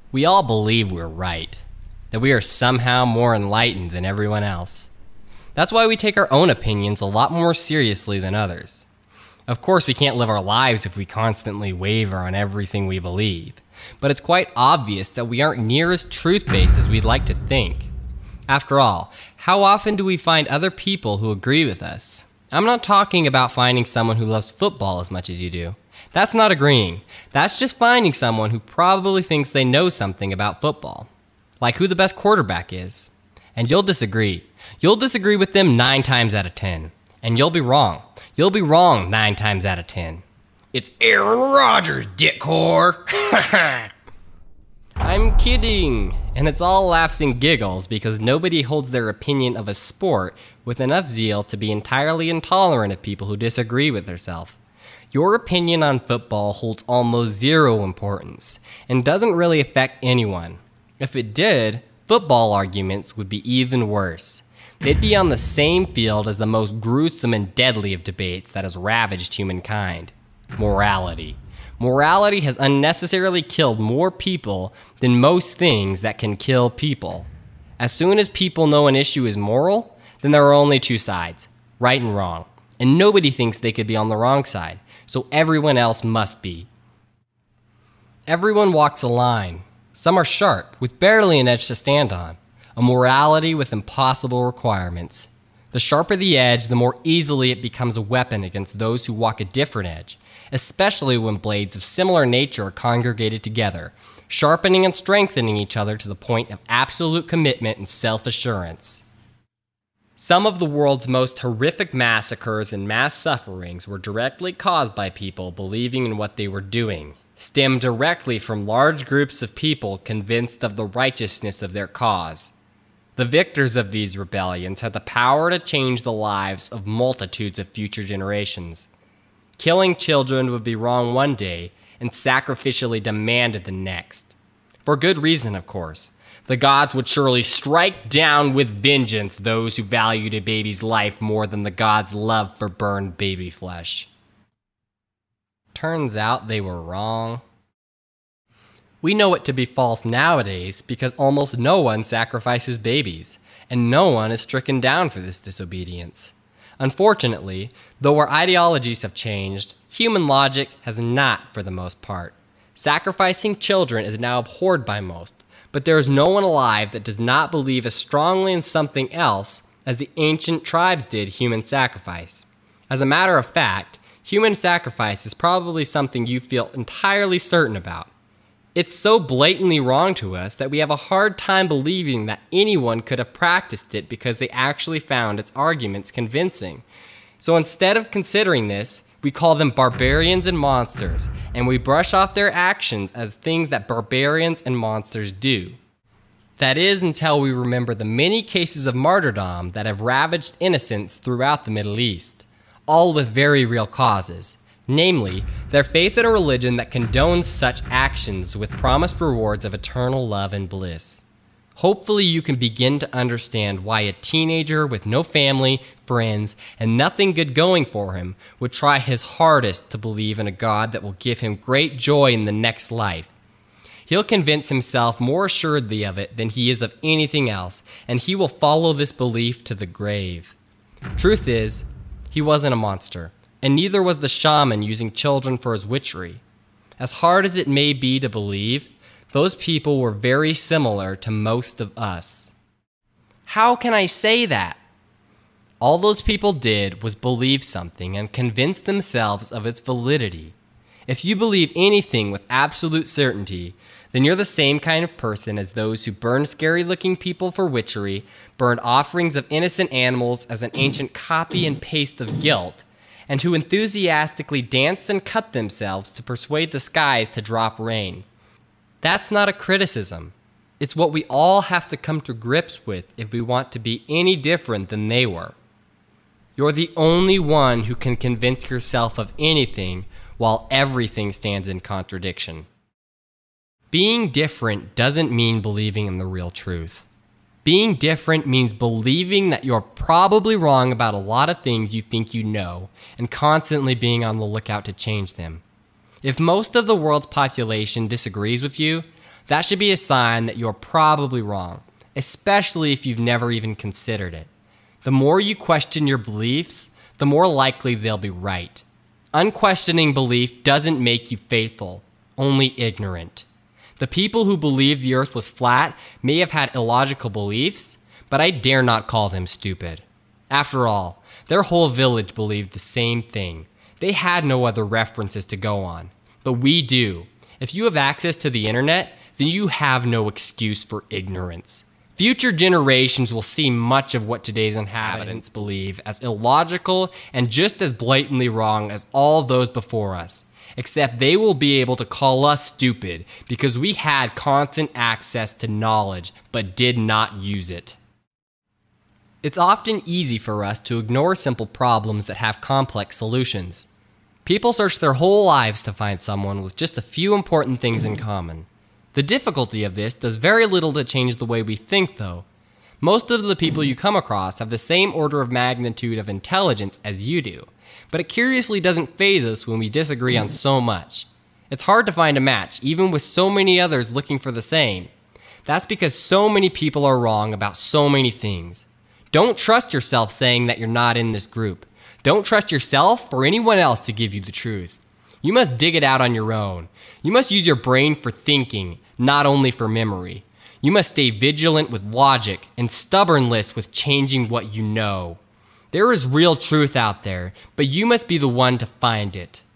We all believe we're right, that we are somehow more enlightened than everyone else. That's why we take our own opinions a lot more seriously than others. Of course, we can't live our lives if we constantly waver on everything we believe, but it's quite obvious that we aren't near as truth-based as we'd like to think. After all, how often do we find other people who agree with us? I'm not talking about finding someone who loves football as much as you do. That's not agreeing. That's just finding someone who probably thinks they know something about football, like who the best quarterback is. And you'll disagree. You'll disagree with them 9 times out of 10. And you'll be wrong. You'll be wrong 9 times out of 10. It's Aaron Rodgers, dickhore! I'm kidding. And it's all laughs and giggles because nobody holds their opinion of a sport with enough zeal to be entirely intolerant of people who disagree with themselves. Your opinion on football holds almost zero importance and doesn't really affect anyone. If it did, football arguments would be even worse. They'd be on the same field as the most gruesome and deadly of debates that has ravaged humankind: morality. Morality has unnecessarily killed more people than most things that can kill people. As soon as people know an issue is moral, then there are only 2 sides, right and wrong. And nobody thinks they could be on the wrong side, so everyone else must be. Everyone walks a line. Some are sharp, with barely an edge to stand on. A morality with impossible requirements. The sharper the edge, the more easily it becomes a weapon against those who walk a different edge, especially when blades of similar nature are congregated together, sharpening and strengthening each other to the point of absolute commitment and self-assurance. Some of the world's most horrific massacres and mass sufferings were directly caused by people believing in what they were doing, stemmed directly from large groups of people convinced of the righteousness of their cause. The victors of these rebellions had the power to change the lives of multitudes of future generations. Killing children would be wrong one day and sacrificially demanded the next. For good reason, of course. The gods would surely strike down with vengeance those who valued a baby's life more than the gods' love for burned baby flesh. Turns out they were wrong. We know it to be false nowadays because almost no one sacrifices babies, and no one is stricken down for this disobedience. Unfortunately, though our ideologies have changed, human logic has not for the most part. Sacrificing children is now abhorred by most, but there is no one alive that does not believe as strongly in something else as the ancient tribes did human sacrifice. As a matter of fact, human sacrifice is probably something you feel entirely certain about. It's so blatantly wrong to us that we have a hard time believing that anyone could have practiced it because they actually found its arguments convincing. So instead of considering this, we call them barbarians and monsters, and we brush off their actions as things that barbarians and monsters do. That is, until we remember the many cases of martyrdom that have ravaged innocents throughout the Middle East, all with very real causes. Namely, their faith in a religion that condones such actions with promised rewards of eternal love and bliss. Hopefully you can begin to understand why a teenager with no family, friends, and nothing good going for him would try his hardest to believe in a God that will give him great joy in the next life. He'll convince himself more assuredly of it than he is of anything else, and he will follow this belief to the grave. Truth is, he wasn't a monster. And neither was the shaman using children for his witchery. As hard as it may be to believe, those people were very similar to most of us. How can I say that? All those people did was believe something and convince themselves of its validity. If you believe anything with absolute certainty, then you're the same kind of person as those who burned scary-looking people for witchery, burned offerings of innocent animals as an ancient copy and paste of guilt, and who enthusiastically danced and cut themselves to persuade the skies to drop rain. That's not a criticism. It's what we all have to come to grips with if we want to be any different than they were. You're the only one who can convince yourself of anything while everything stands in contradiction. Being different doesn't mean believing in the real truth. Being different means believing that you're probably wrong about a lot of things you think you know, and constantly being on the lookout to change them. If most of the world's population disagrees with you, That should be a sign that you're probably wrong, especially if you've never even considered it. The more you question your beliefs, the more likely they'll be right. Unquestioning belief doesn't make you faithful, only ignorant. The people who believed the earth was flat may have had illogical beliefs, but I dare not call them stupid. After all, their whole village believed the same thing. They had no other references to go on. But we do. If you have access to the internet, then you have no excuse for ignorance. Future generations will see much of what today's inhabitants believe as illogical and just as blatantly wrong as all those before us, except they will be able to call us stupid because we had constant access to knowledge but did not use it. It's often easy for us to ignore simple problems that have complex solutions. People search their whole lives to find someone with just a few important things in common. The difficulty of this does very little to change the way we think, though. Most of the people you come across have the same order of magnitude of intelligence as you do, but it curiously doesn't faze us when we disagree on so much. It's hard to find a match, even with so many others looking for the same. That's because so many people are wrong about so many things. Don't trust yourself saying that you're not in this group. Don't trust yourself or anyone else to give you the truth. You must dig it out on your own. You must use your brain for thinking, not only for memory. You must stay vigilant with logic and stubbornness with changing what you know. There is real truth out there, but you must be the one to find it.